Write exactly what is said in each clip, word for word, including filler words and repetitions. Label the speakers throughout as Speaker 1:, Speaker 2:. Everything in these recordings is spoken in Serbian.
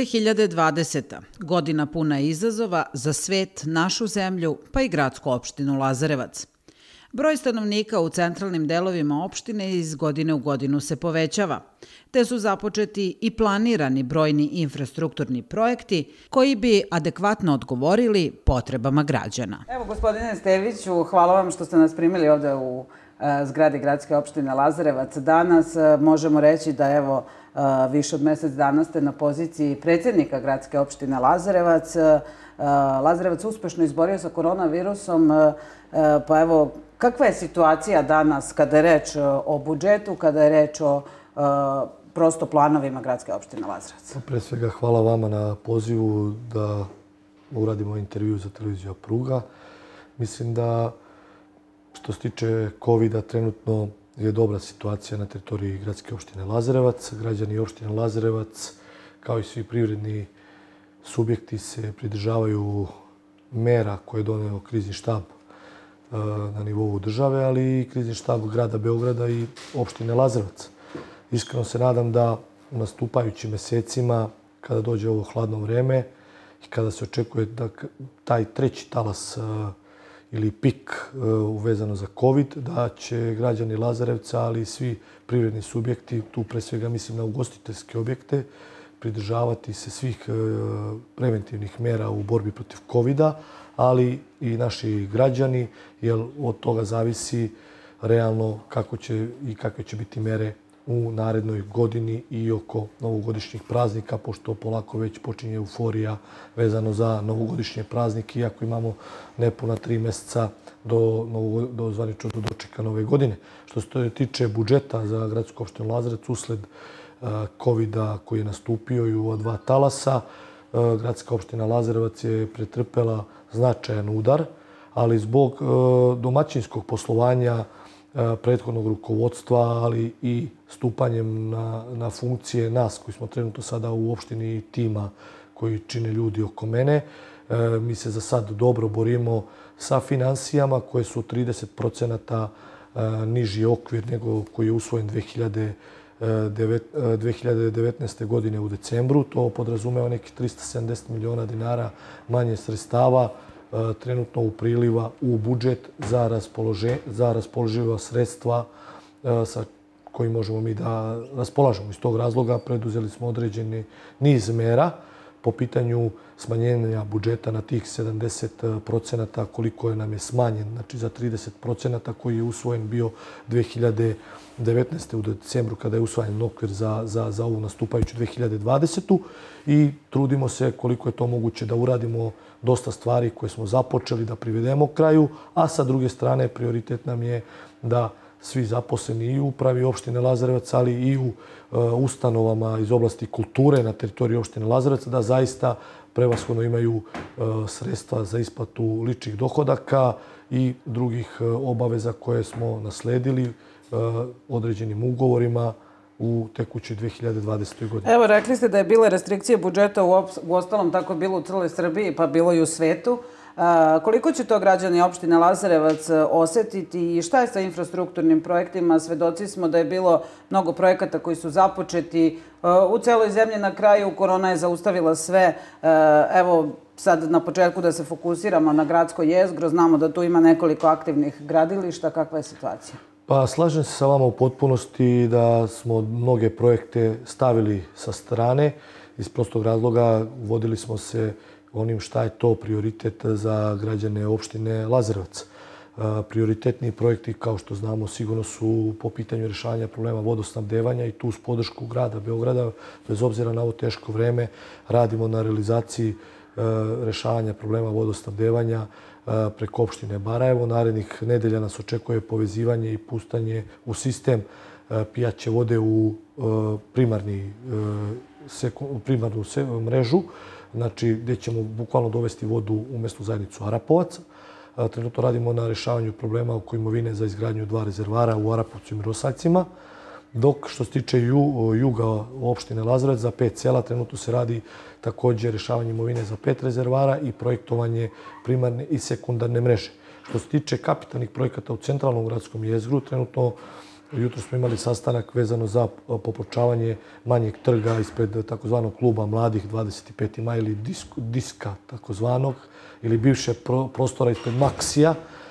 Speaker 1: hiljade dvadeseta. godina puna izazova za svet, našu zemlju, pa i gradsku opštinu Lazarevac. Broj stanovnika u centralnim delovima opštine iz godine u godinu se povećava, te su započeti i planirani brojni infrastrukturni projekti koji bi adekvatno odgovorili potrebama građana.
Speaker 2: Evo, gospodine Steviću, hvala vam što ste nas primili ovde u zgradi gradske opštine Lazarevac. Danas možemo reći da evo više od mesec dana ste na poziciji predsjednika gradske opštine Lazarevac. Lazarevac uspešno izborio sa koronavirusom, pa evo, kakva je situacija danas kada je reč o budžetu, kada je reč o prosto planovima gradske opštine Lazarevac?
Speaker 3: Pre svega hvala vama na pozivu da uradimo intervju za televiziju Pruga. Mislim da što se tiče kovida, trenutno je dobra situacija na teritoriji gradske opštine Lazarevac. Građani opštine Lazarevac, kao i svi privredni subjekti, se pridržavaju mera koje je doneo krizni štab na nivou države, ali i krizni štab grada Beograda i opštine Lazarevac. Iskreno se nadam da u nastupajućim mesecima, kada dođe ovo hladno vreme i kada se očekuje da taj treći talas ili pik uvezano za COVID, da će građani Lazarevca, ali i svi privredni subjekti, tu pre svega mislim na ugostiteljske objekte, pridržavati se svih preventivnih mera u borbi protiv kovida, ali i naši građani, jer od toga zavisi realno kako će i kakve će biti mere u narednoj godini i oko novogodišnjih praznika, pošto polako već počinje euforija vezano za novogodišnje praznike, iako imamo nepuna tri meseca do, do zvaničnog dočeka nove godine. Što se tiče budžeta za gradsku opštinu Lazarevac, usled kovida koji je nastupio i u ova dva talasa, gradska opština Lazarevac je pretrpela značajan udar, ali zbog domaćinskog poslovanja prethodnog rukovodstva, ali i stupanjem na, na funkcije nas koji smo trenutno sada u opštini i tima koji čine ljudi oko mene. Mi se za sad dobro borimo sa finansijama koje su trideset procenata niži okvir nego koji je usvojen dve hiljade devetnaeste. godine u decembru. To podrazumeva nekih trista sedamdeset miliona dinara manje sredstava trenutno u priliva u budžet za, raspolože, za raspoloživa sredstva sa kojim možemo mi da raspolažemo. Iz tog razloga preduzeli smo određeni niz mera po pitanju smanjenja budžeta na tih sedamdeset procenata koliko je nam je smanjen, znači za trideset procenata koji je usvojen bio dve hiljade devetnaeste. u decembru kada je usvojen okvir za, za, za ovu nastupajuću dve hiljade dvadesetu. I trudimo se koliko je to moguće da uradimo dosta stvari koje smo započeli da privedemo kraju, a sa druge strane prioritet nam je da svi zaposleni i u upravi opštine Lazarevac, ali i u ustanovama iz oblasti kulture na teritoriji opštine Lazarevac, da zaista prevashodno imaju sredstva za isplatu ličnih dohodaka i drugih obaveza koje smo nasledili određenim ugovorima u tekućoj dve hiljade dvadesetoj. godini.
Speaker 2: Evo, rekli ste da je bile restrikcije budžeta u ostalom tako bilo u celoj Srbiji, pa bilo i u svetu. Koliko će to građani opštine Lazarevac osetiti i šta je sa infrastrukturnim projektima? Svedoci smo da je bilo mnogo projekata koji su započeti u celoj zemlji. Na kraju korona je zaustavila sve. Evo, sad na početku da se fokusiramo na gradsko jezgro. Znamo da tu ima nekoliko aktivnih gradilišta. Kakva je situacija?
Speaker 3: Pa slažem se sa vama u potpunosti da smo mnoge projekte stavili sa strane. Iz prostog razloga vodili smo se onim šta je to prioritet za građane opštine Lazarevac. Prioritetni projekti, kao što znamo, sigurno su po pitanju rješavanja problema vodosnabdevanja i tu uz podršku grada Beograda, bez obzira na ovo teško vreme, radimo na realizaciji rješavanja problema vodosnabdevanja preko opštine Barajevo. Narednih nedelja nas očekuje povezivanje i pustanje u sistem pijaće vode u primarni, primarnu mrežu, znači gdje ćemo bukvalno dovesti vodu u mesnu zajednicu Arapovac. Trenutno radimo na rješavanju problema oko imovine za izgradnju dva rezervara u Arapovcu i Mirosaljcima. Dok što se tiče juga opštine Lazarevac, za pet sela trenutno se radi također rješavanje imovine za pet rezervara i projektovanje primarne i sekundarne mreže. Što se tiče kapitalnih projekata u centralnom gradskom jezgru, trenutno Jutro smo imali sastanak vezano za popločavanje manjeg trga ispred takozvanog kluba mladih dvadeset peti maj ili disk, diska takozvanog ili bivše pro, prostora ispred Maksija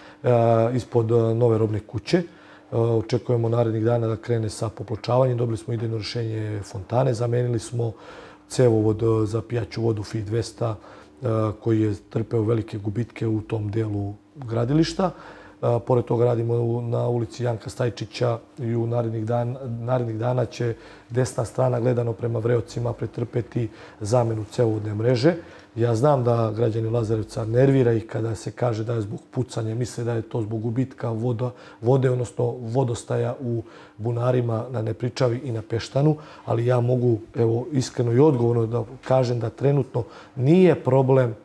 Speaker 3: ispod nove robne kuće. Očekujemo narednih dana da krene sa popločavanjem. Dobili smo idejno rješenje fontane. Zamenili smo cevovod za pijaću vodu F I dvesta koji je trpeo velike gubitke u tom delu gradilišta. Pored toga radimo na ulici Janka Stajčića i u narednih dana, narednih dana će desna strana gledano prema Vreocima pretrpeti zamenu cevovodne mreže. Ja znam da građani Lazarevca nervira ih kada se kaže da je zbog pucanja, misle da je to zbog gubitka voda, vode, odnosno vodostaja u bunarima na Nepričavi i na Peštanu, ali ja mogu evo, iskreno i odgovorno da kažem da trenutno nije problem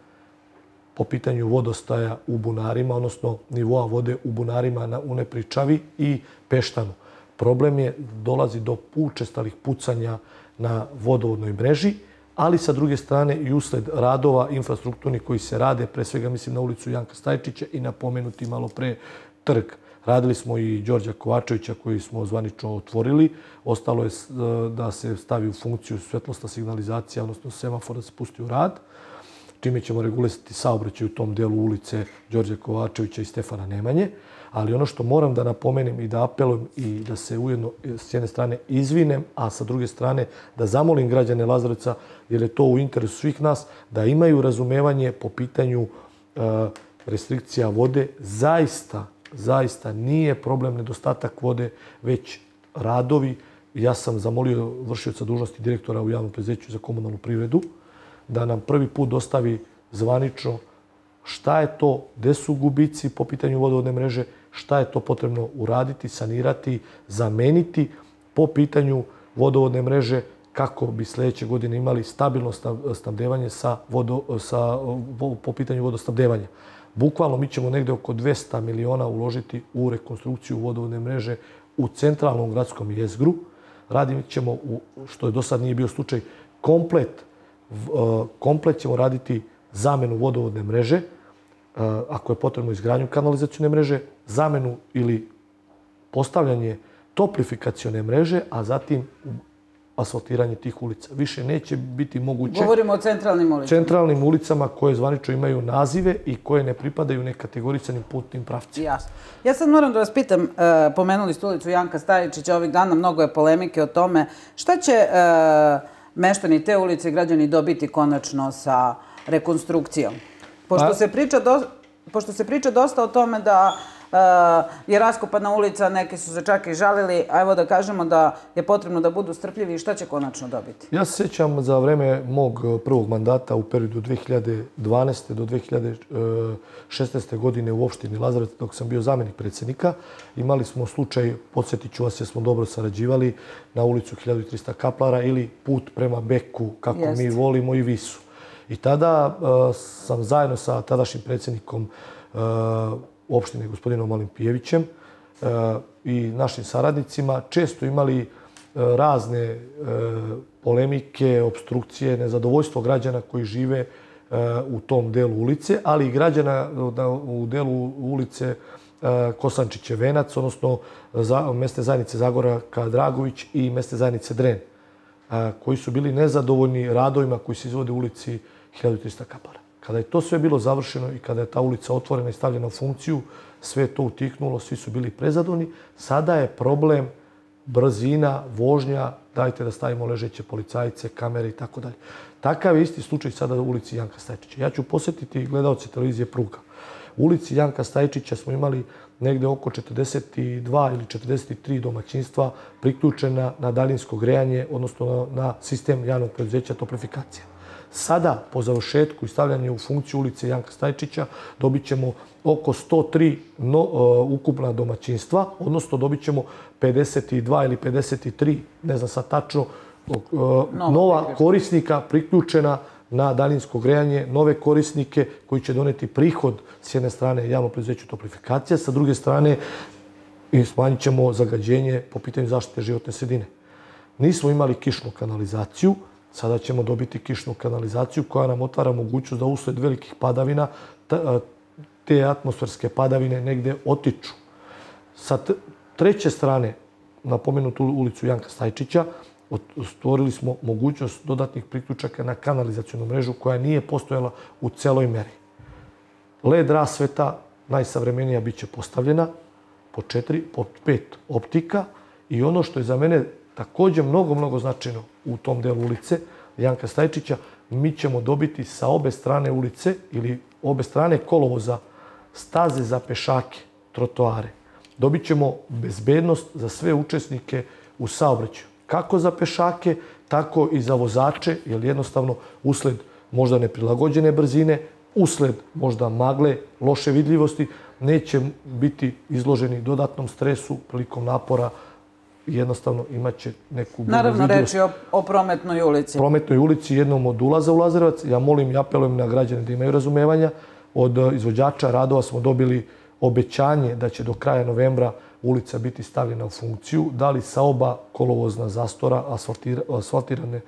Speaker 3: po pitanju vodostaja u bunarima, odnosno nivoa vode u bunarima na, u Nepričavi i Peštanu. Problem je dolazi do učestalih pucanja na vodovodnoj mreži, ali sa druge strane i usled radova infrastrukturnih koji se rade, pre svega mislim na ulicu Janka Stajčića i napomenuti malo pre trg. Radili smo i Đorđa Kovačevića koji smo zvanično otvorili. Ostalo je da se stavi u funkciju svetlosna signalizacija, odnosno semafor da se pusti u rad, čime ćemo regulisati saobraćaj u tom delu ulice Đorđa Kovačevića i Stefana Nemanje. Ali ono što moram da napomenem i da apelujem i da se ujedno s jedne strane izvinem, a sa druge strane da zamolim građane Lazarevca, jer je to u interesu svih nas, da imaju razumevanje po pitanju uh, restrikcija vode. Zaista, zaista nije problem nedostatak vode, već radovi. Ja sam zamolio vršioca dužnosti direktora u javnom preduzeću za komunalnu privredu da nam prvi put dostavi zvanično šta je to, gde su gubici po pitanju vodovodne mreže, šta je to potrebno uraditi, sanirati, zameniti po pitanju vodovodne mreže kako bi sljedeće godine imali stabilno snabdevanje sa vodo, sa, po pitanju vodosnabdevanja. Bukvalno mi ćemo negde oko dvesta miliona uložiti u rekonstrukciju vodovodne mreže u centralnom gradskom jezgru. Radit ćemo, u, što je do sad nije bio slučaj, komplet, komplet ćemo raditi zamenu vodovodne mreže, ako je potrebno izgradnju kanalizacione mreže, zamenu ili postavljanje toplifikacione mreže, a zatim asfaltiranje tih ulica. Više neće biti moguće...
Speaker 2: Govorimo o centralnim ulicama.
Speaker 3: Centralnim ulicama koje zvanično imaju nazive i koje ne pripadaju nekategorisanim putnim pravcima.
Speaker 2: Jasno. Ja sad moram da vas pitam, pomenuli ste ulicu Janka Stajčića, ovih dana mnogo je polemike o tome šta će meštani te ulice i građani dobiti konačno sa rekonstrukcijom. Pošto se priča, do, pošto se priča dosta o tome da uh, je raskopana ulica, neki su se čak i žalili, a evo da kažemo da je potrebno da budu strpljivi i šta će konačno dobiti?
Speaker 3: Ja se sjećam za vreme mog prvog mandata u periodu dve hiljade dvanaeste. do dve hiljade šesnaeste. godine u opštini Lazarevac, dok sam bio zamjenik predsjednika, imali smo slučaj, podsjetit ću vas jer smo dobro sarađivali, na ulicu hiljadu trista Kaplara ili put prema Beku, kako Jest. mi volimo, i Visu. I tada uh, sam zajedno sa tadašnjim predsjednikom uh, opštine gospodinom Olimpijevićem uh, i našim saradnicima često imali uh, razne uh, polemike, obstrukcije, nezadovoljstvo građana koji žive uh, u tom delu ulice, ali i građana uh, u delu ulice uh, Kosančiće Venac, odnosno za, mesne zajednice Zagorka Dragović i mesne zajednice Dren, uh, koji su bili nezadovoljni radovima koji se izvode u ulici hiljadu trista Kaplara. Kada je to sve bilo završeno i kada je ta ulica otvorena i stavljena u funkciju, sve je to utihnulo, svi su bili prezadovoljni. Sada je problem brzina, vožnja, dajte da stavimo ležeće policajce, kamere i tako dalje. Takav je isti slučaj sada u ulici Janka Stajčića. Ja ću posjetiti gledalce televizije Pruga. U ulici Janka Stajčića smo imali negde oko četrdeset dva ili četrdeset tri domaćinstva priključena na daljinsko grejanje, odnosno na sistem javnog preduzeća toplifikacija. Sada, po završetku i stavljanju u funkciju ulice Janka Stajčića, dobit ćemo oko sto tri no, uh, ukupna domaćinstva, odnosno dobit ćemo pedeset dva ili pedeset tri, ne znam sad tačno, uh, nova, nova korisnika priključena na daljinsko grejanje, nove korisnike koji će doneti prihod s jedne strane javno preduzeću toplifikacija, sa druge strane i smanjit ćemo zagađenje po pitanju zaštite životne sredine. Nismo imali kišnu kanalizaciju, sada ćemo dobiti kišnu kanalizaciju koja nam otvara mogućnost da usled velikih padavina te atmosferske padavine negde otiču. Sa treće strane, napomenutu ulicu Janka Stajčića, stvorili smo mogućnost dodatnih priključaka na kanalizacionu mrežu koja nije postojala u celoj meri. L E D rasveta najsavremenija bit će postavljena po četiri, po pet optika i ono što je za mene također mnogo, mnogo značajno u tom delu ulice Janka Stajčića, mi ćemo dobiti sa obe strane ulice ili obe strane kolovoza staze za pešake, trotoare. Dobit ćemo bezbednost za sve učesnike u saobraćaju. Kako za pešake, tako i za vozače, jer jednostavno usled možda neprilagođene brzine, usled možda magle, loše vidljivosti, neće biti izloženi dodatnom stresu prilikom napora. Jednostavno imaće neku bolju vidljivost.
Speaker 2: Naravno, reč je o, o prometnoj ulici.
Speaker 3: Prometnoj ulici, jednom od ulaza u Lazarevac. Ja molim i apelujem na građane da imaju razumevanja. Od izvođača radova smo dobili obećanje da će do kraja novembra ulica biti stavljena u funkciju. Da li sa oba kolovozna zastora asfaltirane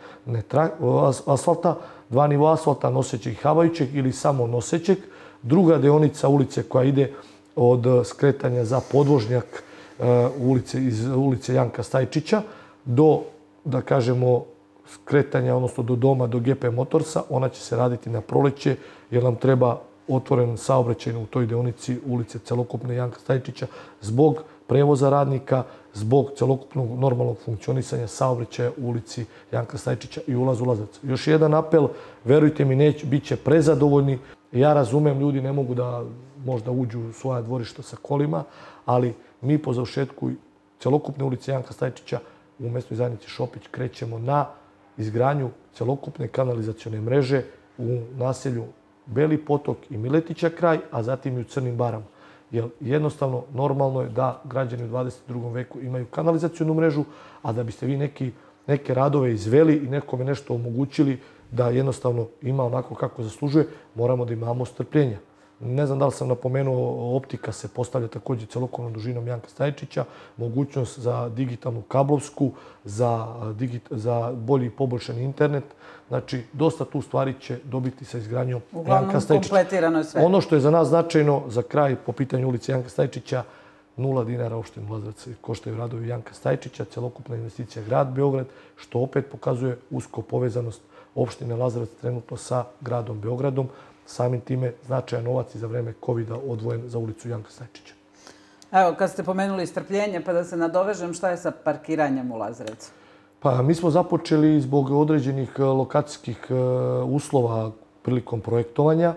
Speaker 3: asfalta, dva nivoa asfalta, nosećeg i havajućeg ili samo nosećeg. Druga deonica ulice koja ide od skretanja za podvožnjak ulice, iz ulice Janka Stajčića do, da kažemo, skretanja, odnosno do doma, do G P Motorsa. Ona će se raditi na proleće jer nam treba otvoren saobraćaj u toj deonici ulice celokupne Janka Stajčića zbog prevoza radnika, zbog celokupnog normalnog funkcionisanja saobraćaja u ulici Janka Stajčića i ulaz u Lazarevac. Još jedan apel, verujte mi, neć, bit će prezadovoljni. Ja razumem, ljudi ne mogu da možda uđu u svoja dvorišta sa kolima, ali mi po završetku celokupne ulice Janka Stajčića u mestnoj zajednici Šopić krećemo na izgradnju celokupne kanalizacione mreže u naselju Beli potok i Miletića kraj, a zatim i u Crnim barama. Jer jednostavno normalno je da građani u dvadeset drugom veku imaju kanalizacionu mrežu, a da biste vi neki, neke radove izveli i nekome nešto omogućili da jednostavno ima onako kako zaslužuje, moramo da imamo strpljenja. Ne znam da li sam napomenuo, optika se postavlja također celokupnom dužinom Janka Stajčića, mogućnost za digitalnu kablovsku, za, digit, za bolji poboljšani internet. Znači, dosta tu stvari će dobiti sa izgradnjom Janka Stajčića.
Speaker 2: Uglavnom, kompletirano je sve.
Speaker 3: Ono što je za nas značajno, za kraj po pitanju ulice Janka Stajčića, nula dinara opštinu Lazarevac koštaju radovi Janka Stajčića, celokupna investicija grad Beograd, što opet pokazuje usko povezanost opštine Lazarevac trenutno sa gradom Beogradom. Samim time značajan novac i za vreme kovida odvojen za ulicu Janka Stajčića.
Speaker 2: Evo, kad ste pomenuli strpljenje, pa da se nadovežem, šta je sa parkiranjem u Lazarevcu?
Speaker 3: Pa, mi smo započeli zbog određenih lokacijskih uslova prilikom projektovanja.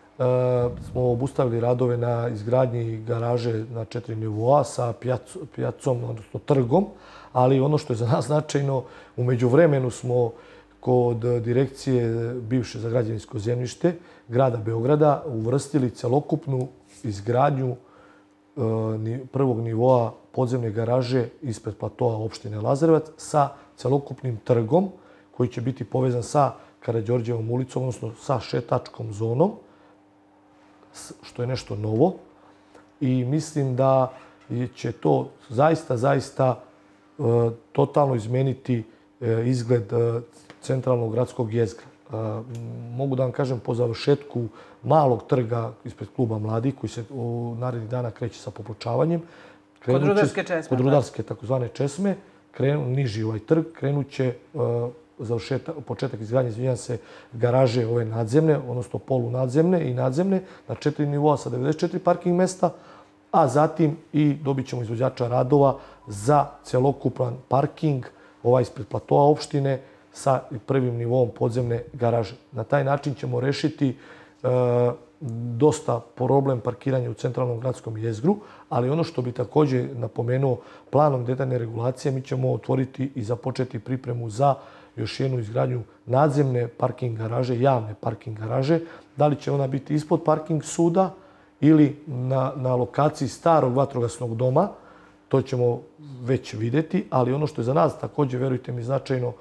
Speaker 3: Smo obustavili radove na izgradnji garaže na četiri nivoa sa pijacom, odnosno trgom, ali ono što je za nas značajno, u međuvremenu smo kod direkcije bivše za građevinsko zemljište grada Beograda uvrstili celokupnu izgradnju prvog nivoa podzemne garaže ispred platoa opštine Lazarevac sa celokupnim trgom koji će biti povezan sa Karađorđevom ulicom, odnosno sa šetačkom zonom, što je nešto novo. I mislim da će to zaista, zaista totalno izmeniti izgled centralnog gradskog jezgra. Mogu da vam kažem, po završetku malog trga ispred kluba Mladi, koji se u narednih dana kreće sa popločavanjem.
Speaker 2: Kod Rudarske česme.
Speaker 3: Kod Rudarske takozvane česme, krenu, niži ovaj trg, krenut će završetak, početak izgradnje, izvinjam se, garaže ove nadzemne, odnosno polunadzemne i nadzemne, na četiri nivoa sa devedeset četiri parking mesta, a zatim i dobit ćemo izvođača radova za celokupan parking, ovaj ispred platoa opštine, sa prvim nivom podzemne garaže. Na taj način ćemo rešiti e, dosta problem parkiranja u centralnom gradskom jezgru, ali ono što bi također napomenuo, planom detaljne regulacije mi ćemo otvoriti i započeti pripremu za još jednu izgradnju nadzemne parking garaže, javne parking garaže. Da li će ona biti ispod parking suda ili na, na lokaciji starog vatrogasnog doma, to ćemo već vidjeti, ali ono što je za nas također, verujte mi, značajno,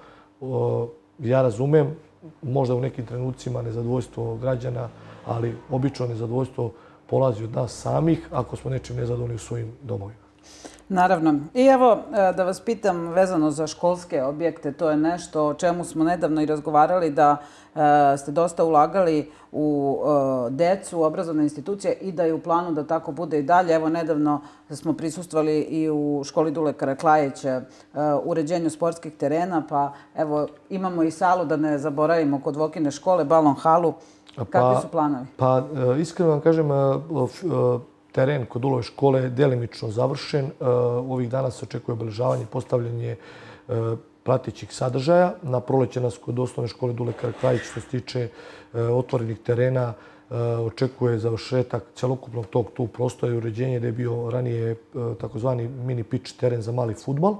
Speaker 3: ja razumem, možda u nekim trenucima nezadovoljstvo građana, ali obično nezadovoljstvo polazi od nas samih ako smo nečim nezadovoljni u svojim domovima.
Speaker 2: Naravno. I evo, da vas pitam vezano za školske objekte, to je nešto o čemu smo nedavno i razgovarali, da ste dosta ulagali u decu, u obrazovne institucije i da je u planu da tako bude i dalje. Evo, nedavno smo prisustvovali i u školi Dule Karaklajića uređenju sportskih terena, pa evo, imamo i salu, da ne zaboravimo, kod Vokine škole, balon halu. Kakvi su planovi?
Speaker 3: Pa, iskreno vam kažem, teren kod Dulove škole je delimično završen. Ovih dana se očekuje obeležavanje i postavljanje pratećih sadržaja. Na proleće nas kod osnovne škole Dule Karaklajić, što se tiče otvorenih terena, očekuje završetak celokupnog tog tu prostora i uređenje, gde je bio ranije takozvani mini pitch teren za mali fudbal.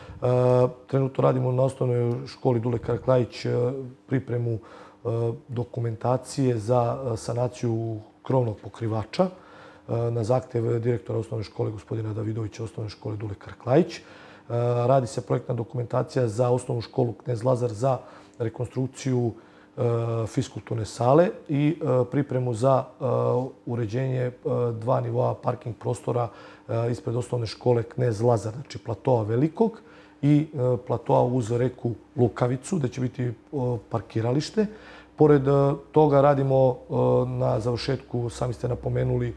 Speaker 3: Trenutno radimo na osnovnoj školi Dule Karaklajić pripremu dokumentacije za sanaciju krovnog pokrivača na zahtev direktora osnovne škole gospodina Davidovića osnovne škole Dule Karaklajić. Radi se projektna dokumentacija za osnovnu školu Knez Lazar za rekonstrukciju fiskulturne sale i pripremu za uređenje dva nivoa parking prostora ispred osnovne škole Knez Lazar, znači platoa velikog i platoa uz reku Lukavicu, gde će biti parkiralište. Pored toga radimo na završetku, sami ste napomenuli,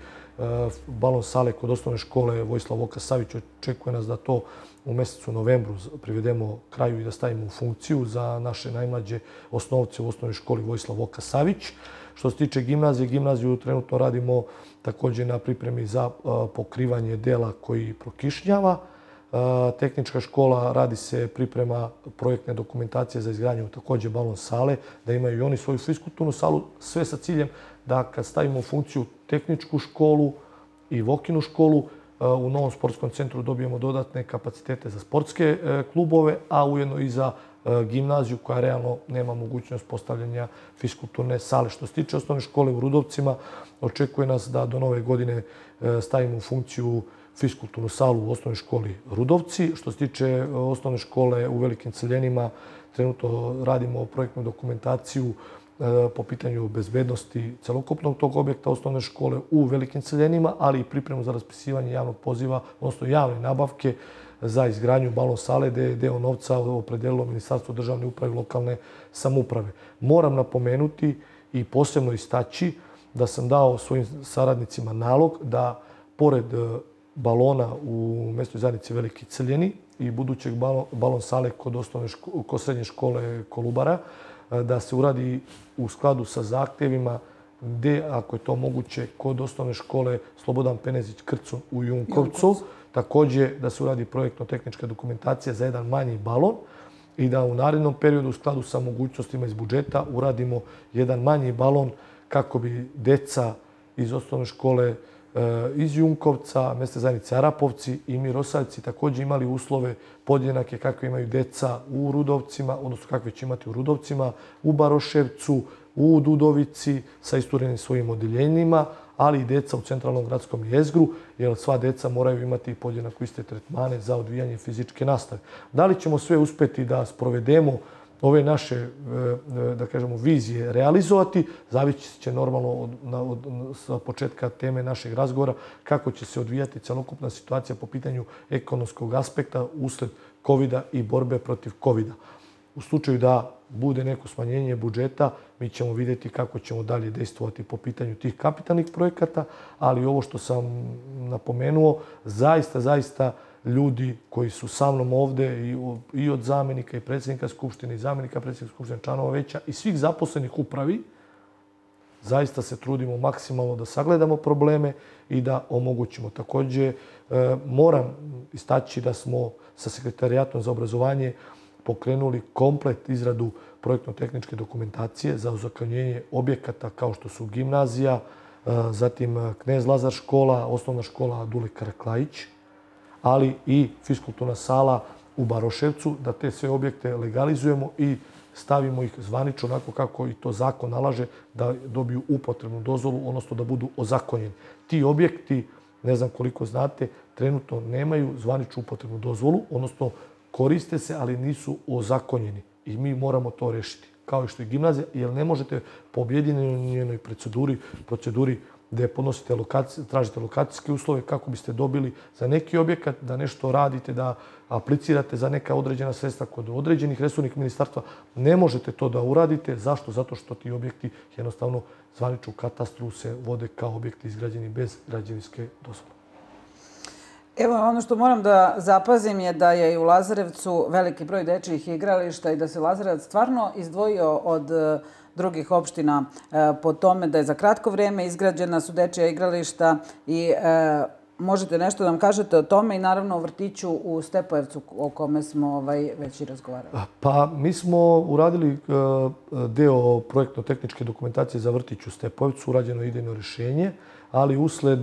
Speaker 3: balon sale kod osnovne škole Vojislav Voka Savić. Očekuje nas da to u mesecu novembru privedemo kraju i da stavimo u funkciju za naše najmlađe osnovce u osnovnoj školi Vojislav Voka Savić. Što se tiče gimnazije, gimnaziju trenutno radimo također na pripremi za pokrivanje dela koji prokišnjava. Tehnička škola radi se priprema projektne dokumentacije za izgradnju također balon sale, da imaju i oni svoju fiskulturnu salu, sve sa ciljem da kad stavimo u funkciju tehničku školu i Vokinu školu, u novom sportskom centru dobijemo dodatne kapacitete za sportske klubove, a ujedno i za gimnaziju koja realno nema mogućnost postavljanja fiskulturne sale. Što se tiče osnovne škole u Rudovcima, očekuje nas da do nove godine stavimo u funkciju fiskulturnu salu u osnovnoj školi Rudovci. Što se tiče osnovne škole u Velikim Celjenima, trenutno radimo projektnu dokumentaciju po pitanju bezbednosti celokupnog tog objekta osnovne škole u Velikim Celjenima, ali i pripremu za raspisivanje javnog poziva, odnosno javne nabavke za izgradnju balon sale, gde je deo novca opredelilo Ministarstvo državne uprave i lokalne samouprave. Moram napomenuti i posebno istaći da sam dao svojim saradnicima nalog da, pored balona u mestnoj zajednici Veliki Celjeni i budućeg balon sale kod, osnovne ško, kod srednje škole Kolubara, da se uradi u skladu sa zahtjevima gde, ako je to moguće, kod osnovne škole Slobodan Penezić Krcun u Junkovcu, također da se uradi projektno-tehnička dokumentacija za jedan manji balon i da u narednom periodu u skladu sa mogućnostima iz budžeta uradimo jedan manji balon kako bi deca iz osnovne škole iz Junkovca, mestne zajednice Arapovci i Mirosavci također imali uslove podjednake kakve imaju deca u Rudovcima, odnosno kakve će imati u Rudovcima, u Baroševcu, u Dudovici sa isturenim svojim odeljenjima, ali i deca u centralnom gradskom jezgru, jer sva deca moraju imati podjednako iste tretmane za odvijanje fizičke nastave. Da li ćemo sve uspjeti da sprovedemo ove naše, da kažemo, vizije realizovati, zavisit će normalno od, od, od početka teme našeg razgovora kako će se odvijati celokupna situacija po pitanju ekonomskog aspekta usled kovida i borbe protiv kovida. U slučaju da bude neko smanjenje budžeta, mi ćemo vidjeti kako ćemo dalje dejstvovati po pitanju tih kapitalnih projekata, ali ovo što sam napomenuo, zaista, zaista ljudi koji su sa mnom ovde i od zamjenika i predsjednika Skupštine i zamjenika predsjednika Skupštine, članova veća i svih zaposlenih upravi, zaista se trudimo maksimalno da sagledamo probleme i da omogućimo. Također, moram istaći da smo sa Sekretarijatom za obrazovanje pokrenuli komplet izradu projektno-tehničke dokumentacije za ozakonjenje objekata kao što su gimnazija, zatim Knez Lazar škola, osnovna škola Dule Karaklajić, ali i fiskulturna sala u Baroševcu, da te sve objekte legalizujemo i stavimo ih zvanično onako kako i to zakon nalaže, da dobiju upotrebnu dozvolu, odnosno da budu ozakonjeni. Ti objekti, ne znam koliko znate, trenutno nemaju zvaničnu upotrebnu dozvolu, odnosno koriste se, ali nisu ozakonjeni. i mi moramo to rešiti. Kao i što je gimnazija, jer ne možete po objedinjenoj proceduri, proceduri gde podnosite lokacije, tražite lokacijske uslove kako biste dobili za neki objekat, da nešto radite, da aplicirate za neka određena sredstva kod određenih resornih ministarstva. Ne možete to da uradite. Zašto? Zato što ti objekti jednostavno zvanično u katastru se vode kao objekti izgrađeni bez građevinske dozvole.
Speaker 2: Evo, ono što moram da zapazim je da je i u Lazarevcu veliki broj dečijih igrališta i da se Lazarevac stvarno izdvojio od drugih opština po tome da je za kratko vrijeme izgrađena su dečija igrališta i možete nešto da nam kažete o tome i naravno o vrtiću u Stepojevcu o kome smo već i razgovarali.
Speaker 3: Pa mi smo uradili deo projektno-tehničke dokumentacije za vrtić u Stepojevcu, urađeno je idejno rješenje, ali usled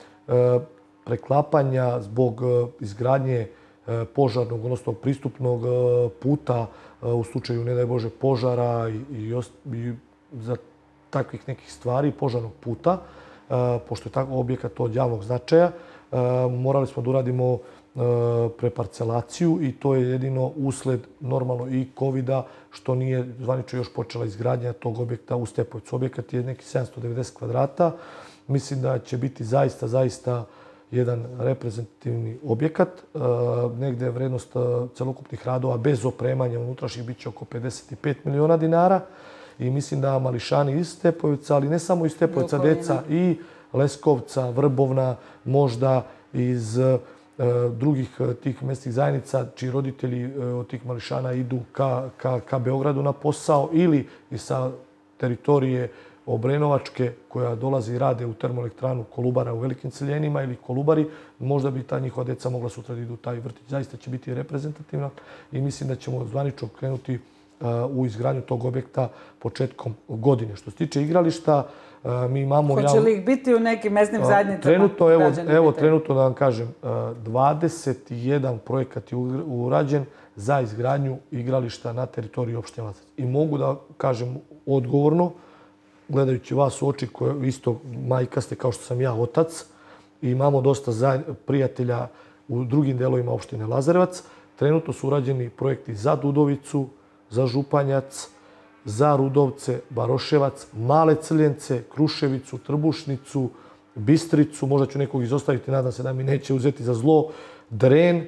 Speaker 3: preklapanja zbog izgradnje požarnog, odnosno pristupnog puta u slučaju, ne daj Bože, požara i, i za takvih nekih stvari, požarnog puta, pošto je tako objekat od javnog značaja, morali smo da uradimo preparcelaciju i to je jedino usled normalno i kovida, što nije zvanično još počela izgradnja tog objekta u Stepojevcu. Objekat je neki sedamsto devedeset kvadrata. Mislim da će biti zaista, zaista jedan reprezentativni objekat. Negde je vrednost celokupnih radova bez opremanja unutrašnjih biće oko pedeset pet miliona dinara. I mislim da mališani iz Stepojevca, ali ne samo iz Stepojevca, deca i Leskovca, Vrbovna, možda iz drugih tih mestnih zajednica, čiji roditelji od tih mališana idu ka, ka, ka Beogradu na posao ili i sa teritorije Obrenovačke, koja dolazi i rade u termoelektranu Kolubara u Velikim Celjenima ili Kolubari, možda bi ta njihova deca mogla sutra da idu u taj vrtić. Zaista će biti reprezentativna i mislim da ćemo zvanično krenuti u izgradnju tog objekta početkom godine. Što se tiče igrališta, mi imamo...
Speaker 2: Hoće li ih biti u nekim mesnim zajednicama?
Speaker 3: Trenutno, evo, evo trenutno da vam kažem, dvadeset jedan projekat je urađen za izgradnju igrališta na teritoriji opštine Lazarevac. I mogu da kažem odgovorno, gledajući vas u oči, koje isto majka ste kao što sam ja otac, i imamo dosta prijatelja u drugim delovima opštine Lazarevac, trenutno su urađeni projekti za Dudovicu, za Županjac, za Rudovce, Baroševac, Male Crljence, Kruševicu, Trbušnicu, Bistricu, možda ću nekog izostaviti, nadam se da mi neće uzeti za zlo, Dren,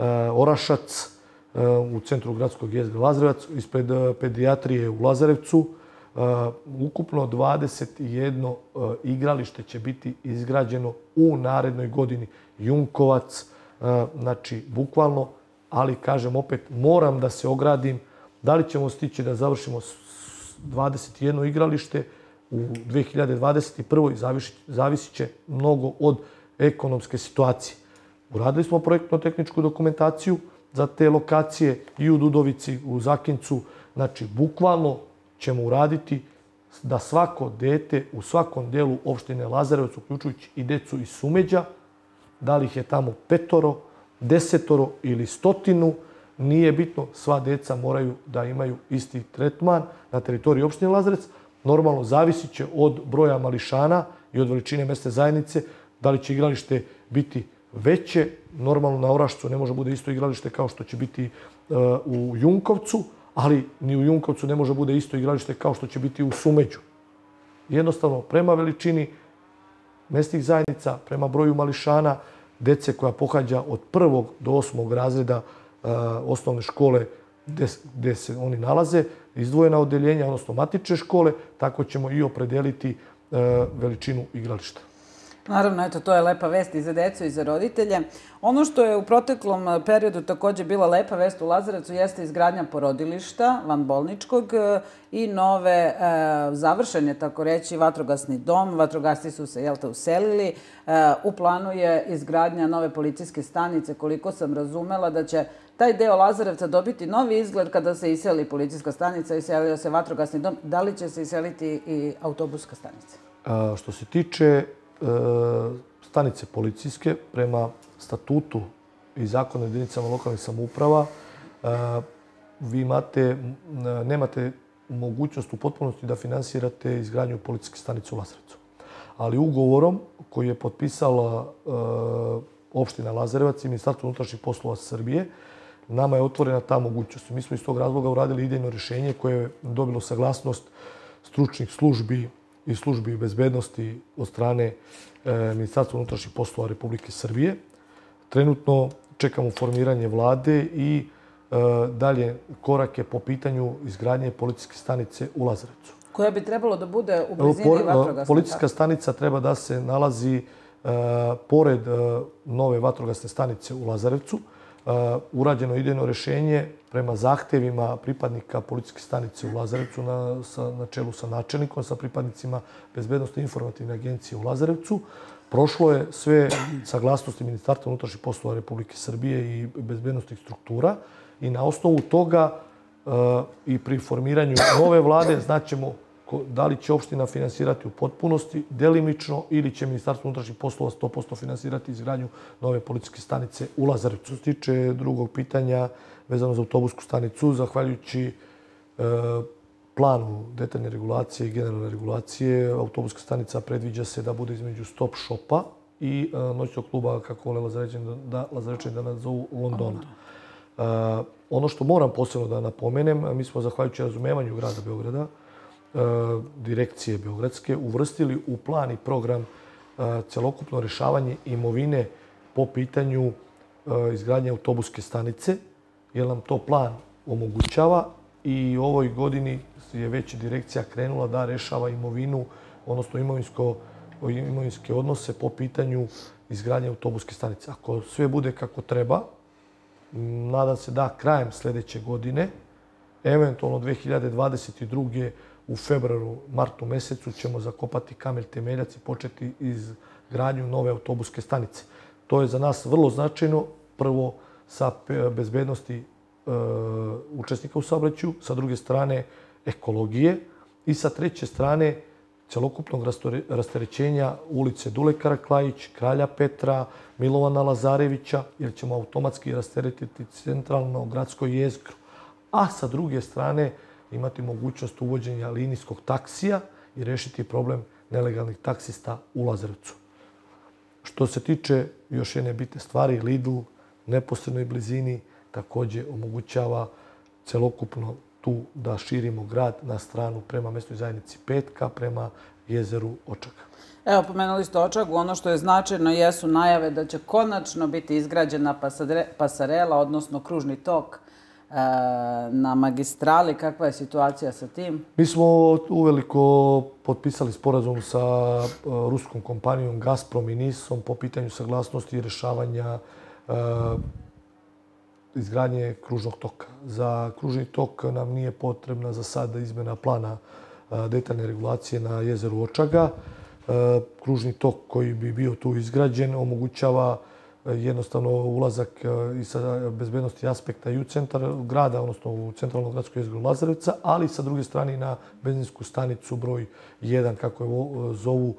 Speaker 3: Orašac u centru gradskog jezgra Lazarevac, ispred pedijatrije u Lazarevcu. Ukupno dvadeset jedno igralište će biti izgrađeno u narednoj godini. Junkovac, znači bukvalno, ali kažem opet, moram da se ogradim. Da li ćemo stići da završimo dvadeset jedno igralište u dve hiljade dvadeset prvoj. Zavisit će mnogo od ekonomske situacije. Uradili smo projektno-tehničku dokumentaciju za te lokacije i u Dudovici, u Zakincu. Znači, bukvalno ćemo uraditi da svako dete u svakom delu opštine Lazarevac, uključujući i decu iz Sumeđa, da li ih je tamo petoro, desetoro ili stotinu, nije bitno, sva deca moraju da imaju isti tretman na teritoriji opštine Lazarevac. Normalno, zavisit će od broja mališana i od veličine mesne zajednice, da li će igralište biti veće. Normalno, na Orašcu ne može bude isto igralište kao što će biti u Junkovcu, ali ni u Junkovcu ne može bude isto igralište kao što će biti u Sumeđu. Jednostavno, prema veličini mesnih zajednica, prema broju mališana, dece koja pohađa od prvog do osmog razreda osnovne škole gde se oni nalaze, izdvojena odeljenja, odnosno matične škole, tako ćemo i opredeliti veličinu igrališta.
Speaker 2: Naravno, eto, to je lepa vest i za decu i za roditelje. Ono što je u proteklom periodu također bila lepa vest u Lazarevcu jeste izgradnja porodilišta vanbolničkog i nove završen je, tako reći, vatrogasni dom. Vatrogasci su se, jel te, uselili. U planu je izgradnja nove policijske stanice. Koliko sam razumela da će taj deo Lazarevca dobiti novi izgled kada se iseli policijska stanica, iselio se vatrogasni dom. Da li će se iseliti i autobuska stanica?
Speaker 3: Što se tiče stanice policijske, prema statutu i zakonu jedinicama lokalnih samouprava, vi imate, nemate mogućnost u potpunosti da finansirate izgradnju policijske stanice u Lazarevcu. Ali ugovorom koji je potpisala opština Lazarevac i Ministarstvo unutrašnjih poslova Srbije, nama je otvorena ta mogućnost. Mi smo iz tog razloga uradili idejno rješenje koje je dobilo saglasnost stručnih službi i službi bezbednosti od strane Ministarstva unutrašnjih poslova Republike Srbije. Trenutno čekamo formiranje vlade i dalje korake po pitanju izgradnje policijske stanice u Lazarevcu.
Speaker 2: Koja bi trebalo da bude u blizini vatrogasne?
Speaker 3: Policijska stanica treba da se nalazi pored nove vatrogasne stanice u Lazarevcu. Urađeno idejno rješenje prema zahtevima pripadnika policijske stanice u Lazarevcu na, sa, na čelu sa načelnikom, sa pripadnicima Bezbednosti informativne agencije u Lazarevcu. Prošlo je sve saglasnosti Ministarstva unutrašnjih poslova Republike Srbije i bezbednostnih struktura i na osnovu toga uh, i pri formiranju nove vlade znaćemo da li će opština finansirati u potpunosti, delimično, ili će Ministarstvo unutrašnjih poslova sto posto finansirati izgradnju nove policijske stanice u Lazarevcu. Što se tiče drugog pitanja vezano za autobusku stanicu, zahvaljujući uh, planu detaljne regulacije i generalne regulacije, autobuska stanica predviđa se da bude između stop shopa i uh, noćnog kluba, kako vole Lazarevčani da, Lazarevčani da nazovu, Londona. Uh, ono što moram posebno da napomenem, mi smo zahvaljujući razumevanju grada Beograda, uh, direkcije Beogradske, uvrstili u plan i program uh, celokupno rješavanje imovine po pitanju uh, izgradnje autobuske stanice, jer nam to plan omogućava i u ovoj godini je već direkcija krenula da rešava imovinu, odnosno imovinsko, imovinske odnose po pitanju izgradnje autobuske stanice. Ako sve bude kako treba, nadam se da krajem sljedeće godine, eventualno dve hiljade dvadeset druge u februaru, martu mesecu ćemo zakopati kamen temeljac i početi izgradnju nove autobuske stanice. To je za nas vrlo značajno, prvo sa bezbednosti uh, učesnika u saobraćaju, sa druge strane ekologije i sa treće strane celokupnog rasterećenja ulice Dulekara Klajić, Kralja Petra, Milovana Lazarevića, jer ćemo automatski rasteretiti centralno gradsko jezgro. A sa druge strane imati mogućnost uvođenja linijskog taksija i rešiti problem nelegalnih taksista u Lazarevcu. Što se tiče još jedne bitne stvari, Lidl u neposrednoj blizini također omogućava celokupno tu da širimo grad na stranu prema mesnoj zajednici Petka, prema jezeru Očaga.
Speaker 2: Evo, pomenuli ste Očagu. Ono što je značajno jesu najave da će konačno biti izgrađena pasarela, odnosno kružni tok na magistrali. Kakva je situacija sa tim?
Speaker 3: Mi smo uveliko potpisali sporazum sa ruskom kompanijom Gazprom i Nisom po pitanju saglasnosti i rešavanja izgradnje kružnog toka. Za kružni tok nam nije potrebna za sada izmena plana detaljne regulacije na jezeru Očaga. Kružni tok koji bi bio tu izgrađen omogućava jednostavno ulazak i sa bezbednosti aspekta i u centar grada, odnosno u centralno gradsko jezgro Lazarevca, ali sa druge strane na benzinsku stanicu broj jedan, kako je zovu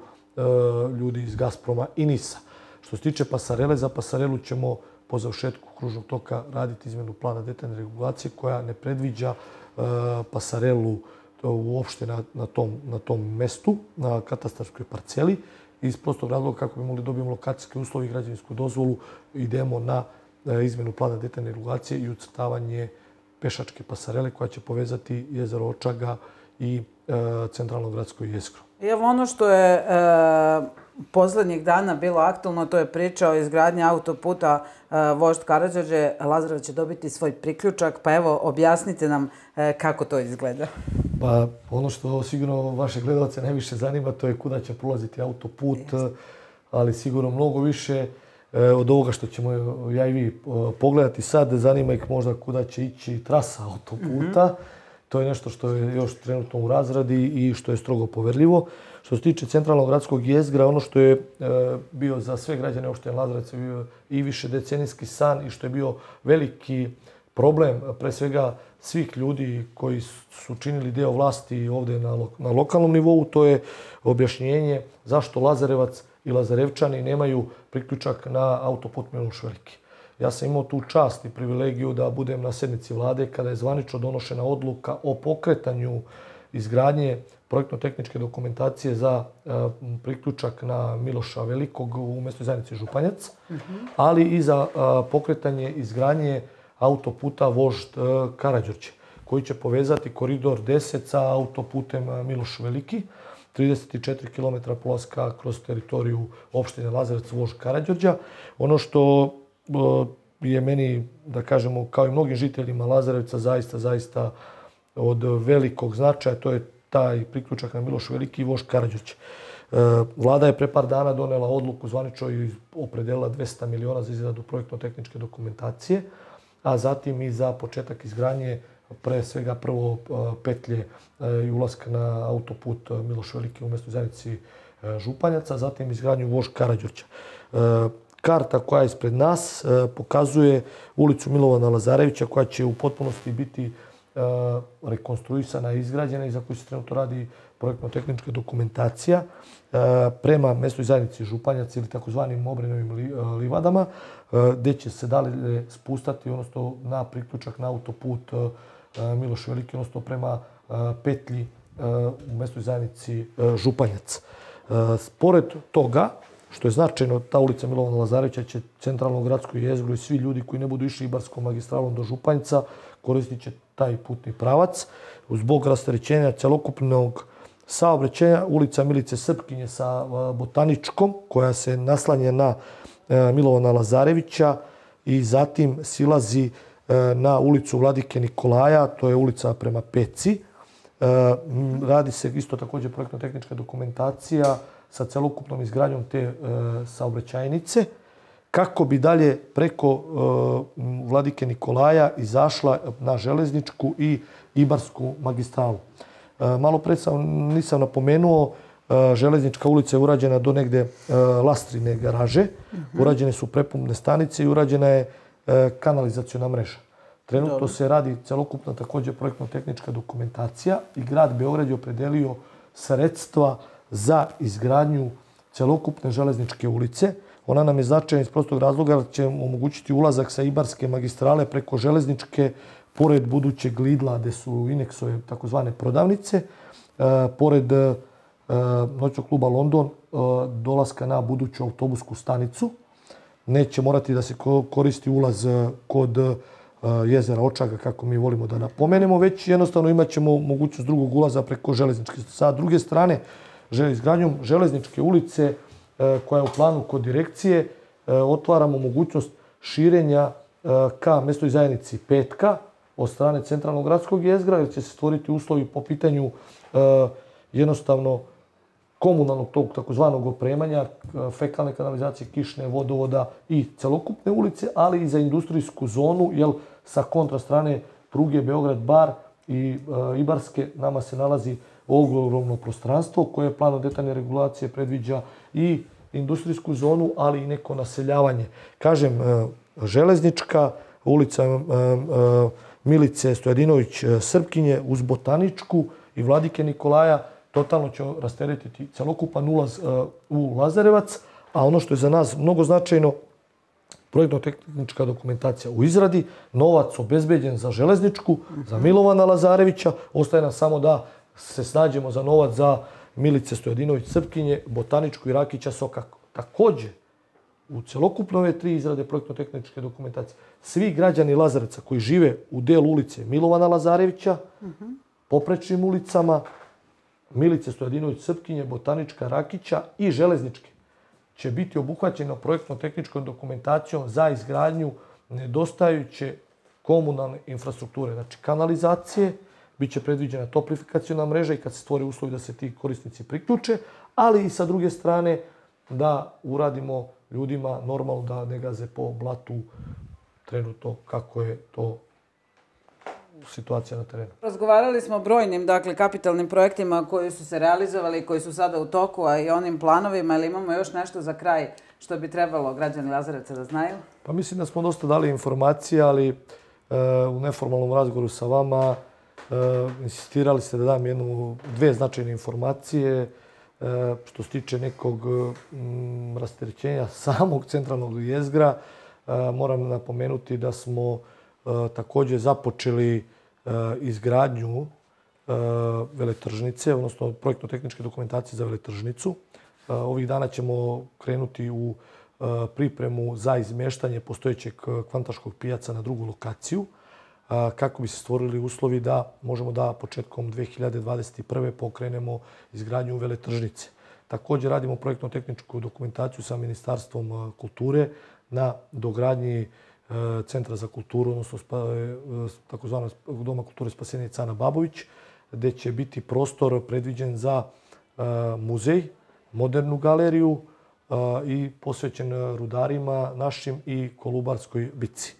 Speaker 3: ljudi iz Gazproma i Nisa. Što se tiče pasarele, za pasarelu ćemo po završetku kružnog toka raditi izmenu plana detaljne regulacije koja ne predviđa uh, pasarelu uopšte na, na, tom, na tom mestu, na katastarskoj parceli. Iz prostog razloga kako bi mogli dobijemo lokacijske uslove i građevinsku dozvolu, idemo na uh, izmenu plana detaljne regulacije i ucrtavanje pešačke pasarele koja će povezati jezero Očaga i uh, centralno gradsko jezgro.
Speaker 2: I evo ono što je e, poslednjih dana bilo aktualno, to je priča o izgradnji autoputa e, Vožd Karađorđe. Lazarevac će dobiti svoj priključak, pa evo objasnite nam e, kako to izgleda.
Speaker 3: Pa ono što sigurno vaše gledalce najviše zanima, to je kuda će prolaziti autoput, yes. Ali sigurno mnogo više e, od ovoga što ćemo ja i vi e, pogledati sad, zanima ih možda kuda će ići trasa autoputa. Mm-hmm. To je nešto što je još trenutno u razradi i što je strogo poverljivo. Što se tiče centralnog gradskog jezgra, ono što je e, bio za sve građane opštine Lazarevac bio i više decenijski san i što je bio veliki problem, pre svega svih ljudi koji su činili deo vlasti ovdje na, lo, na lokalnom nivou, to je objašnjenje zašto Lazarevac i Lazarevčani nemaju priključak na autoput Miloš Veliki. Ja sam imao tu čast i privilegiju da budem na sednici vlade kada je zvanično donošena odluka o pokretanju izgradnje projektno-tehničke dokumentacije za uh, priključak na Miloša Velikog u mesnoj zajednici Županjac, uh-huh. ali i za uh, pokretanje izgradnje autoputa Vožd Karađorđe, koji će povezati koridor deset sa autoputem Miloš Veliki, trideset četiri kilometra polaska kroz teritoriju opštine Lazarevac Vožd Karađorđa. Ono što je meni, da kažemo, kao i mnogim žiteljima Lazarevca, zaista, zaista od velikog značaja, to je taj priključak na Miloš Veliki i Vožd Karađorđe. Vlada je pre par dana donela odluku zvanično i opredelila dvesta miliona za izradu projektno-tehničke dokumentacije, a zatim i za početak izgradnje pre svega prvo petlje i ulaska na autoput Miloš Veliki u mestnoj zajednici Županjaca, zatim izgradnju Vožd Karađorđa. Karta koja je ispred nas pokazuje ulicu Milovana Lazarevića koja će u potpunosti biti rekonstruisana i izgrađena i za koju se trenutno radi projektno-tehnička dokumentacija prema mestnoj zajednici Županjac ili takozvanim Obrenovim livadama, gdje će se dalje spustati, odnosno na priključak na autoput Miloš Veliki, odnosno prema petlji u mestnoj zajednici Županjac. Pored toga, što je značajno, ta ulica Milovana Lazarevića će centralnu gradsku jezgru i svi ljudi koji ne budu išli Ibarskom magistralom do Županjca koristit će taj putni pravac. Zbog rasterećenja celokupnog saobraćaja ulica Milice Srpkinje sa Botaničkom, koja se naslanja na Milovana Lazarevića i zatim silazi na ulicu Vladike Nikolaja, to je ulica prema Peci. Radi se isto također projektno-tehnička dokumentacija sa celokupnom izgradnjom te saobraćajnice, kako bi dalje preko Vladike Nikolaja izašla na železničku i Ibarsku magistralu. Malo pre sam nisam napomenuo, železnička ulica je urađena do negde Lastrine garaže, urađene su prepumpne stanice i urađena je kanalizaciona mreža. Trenutno se radi celokupna također projektno-tehnička dokumentacija i grad Beograd je opredelio sredstva za izgradnju celokupne železničke ulice. Ona nam je značajna iz prostog razloga jer će omogućiti ulazak sa Ibarske magistrale preko železničke, pored budućeg Lidla, gde su Inexove takozvane prodavnice, pored noćnog kluba London, dolaska na buduću autobusku stanicu. Neće morati da se koristi ulaz kod jezera Očaga, kako mi volimo da napomenemo, već jednostavno imat ćemo mogućnost drugog ulaza preko železničke. Sa druge strane, izgradnjom železničke ulice koja je u planu kod direkcije, otvaramo mogućnost širenja ka mestnoj zajednici Petka od strane centralnog gradskog jezgra, jer će se stvoriti uslovi po pitanju jednostavno komunalnog tog takozvanog opremanja, fekalne kanalizacije, kišne, vodovoda i celokupne ulice, ali i za industrijsku zonu, jer sa kontra strane pruge Beograd-Bar i Ibarske nama se nalazi ogromno prostranstvo koje planom detaljne regulacije predviđa i industrijsku zonu, ali i neko naseljavanje. Kažem, železnička ulica Milice Stojadinović Srpkinje uz Botaničku i Vladike Nikolaja totalno će rasteretiti celokupan ulaz u Lazarevac, a ono što je za nas mnogo značajno, projektno-tehnička dokumentacija u izradi, novac obezbeđen za železničku, za Milovana Lazarevića, ostaje nam samo da se snađemo za novac za Milice Stojadinović Srpkinje, Botaničku i Rakića Soka. Također, u celokupno ove tri izrade projektno-tehničke dokumentacije, svi građani Lazarevca koji žive u delu ulice Milovana Lazarevića, poprečnim ulicama, Milice Stojadinović Srpkinje, Botanička, Rakića i železničke, će biti obuhvaćeno projektno-tehničkom dokumentacijom za izgradnju nedostajuće komunalne infrastrukture, znači kanalizacije, bit će predviđena toplifikacijona mreža i kad se stvore uslovi da se ti korisnici priključe, ali i sa druge strane da uradimo ljudima normalno da ne gaze po blatu trenutno kako je to situacija na terenu.
Speaker 2: Razgovarali smo o brojnim, dakle, kapitalnim projektima koji su se realizovali i koji su sada u toku, a i onim planovima, ali imamo još nešto za kraj što bi trebalo građani Lazarevca da znaju?
Speaker 3: Pa mislim da smo dosta dali informacije, ali e, u neformalnom razgovoru sa vama e, insistirali ste da dam jednu, dve značajne informacije e, što se tiče nekog m, rasterećenja samog centralnog jezgra. E, moram napomenuti da smo također započeli izgradnju veletržnice, odnosno projektno-tehničke dokumentacije za veletržnicu. Ovih dana ćemo krenuti u pripremu za izmeštanje postojećeg kvantaškog pijaca na drugu lokaciju, kako bi se stvorili uslovi da možemo da početkom dve hiljade dvadeset prve pokrenemo izgradnju veletržnice. Također radimo projektno-tehničku dokumentaciju sa Ministarstvom kulture na dogradnji Centra za kulturu, odnosno takozvanog Doma kulture Spasenje Cana Babović, gde će biti prostor predviđen za muzej, modernu galeriju i posvećen rudarima našim i Kolubarskoj bitci.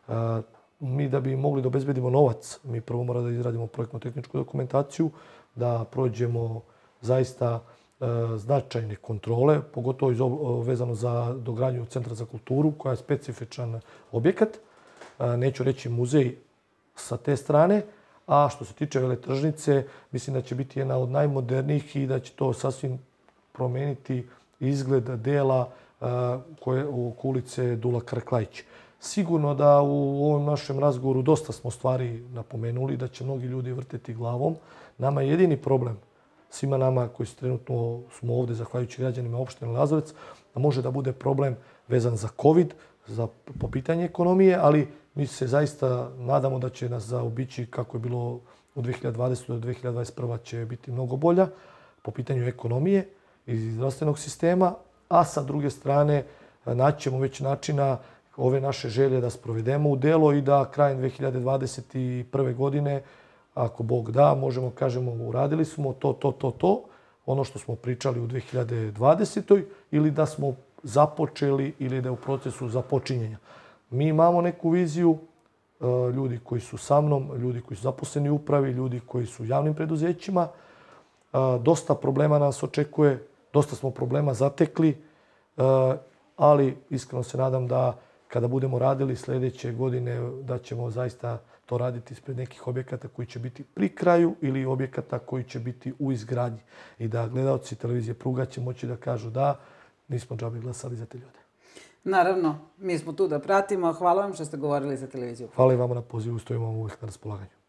Speaker 3: Mi da bi mogli da obezbedimo novac, mi prvo moramo da izradimo projektno-tehničku dokumentaciju, da prođemo zaista značajne kontrole, pogotovo vezano za dogradnju Centra za kulturu, koja je specifičan objekat. Neću reći muzej sa te strane, a što se tiče veletržnice, mislim da će biti jedna od najmodernijih i da će to sasvim promeniti izgled dela koje u ulice Dula Krklajić. Sigurno da u ovom našem razgovoru dosta smo stvari napomenuli, da će mnogi ljudi vrteti glavom. Nama je jedini problem, svima nama koji su trenutno smo ovde, zahvaljujući građanima opštine Lazarevac, da može da bude problem vezan za COVID, za po pitanje ekonomije, ali mi se zaista nadamo da će nas zaobići kako je bilo u dve hiljade dvadesetoj do dve hiljade dvadeset prve će biti mnogo bolja po pitanju ekonomije i zdravstvenog sistema, a sa druge strane naćemo već načina ove naše želje da sprovedemo u delo i da krajem dve hiljade dvadeset prve godine, ako Bog da, možemo kažemo uradili smo to, to, to, to, ono što smo pričali u dve hiljade dvadesetoj ili da smo započeli ili da je u procesu započinjenja. Mi imamo neku viziju, ljudi koji su sa mnom, ljudi koji su zaposleni u upravi, ljudi koji su u javnim preduzećima. Dosta problema nas očekuje, dosta smo problema zatekli, ali iskreno se nadam da kada budemo radili sljedeće godine da ćemo zaista to raditi ispred nekih objekata koji će biti pri kraju ili objekata koji će biti u izgradnji. I da gledalci televizije Pruga će moći da kažu da nismo džabe glasali za te ljude.
Speaker 2: Naravno, mi smo tu da pratimo. Hvala vam što ste govorili za televiziju.
Speaker 3: Hvala i vama na pozivu, stojimo vam uvijek na raspolaganju.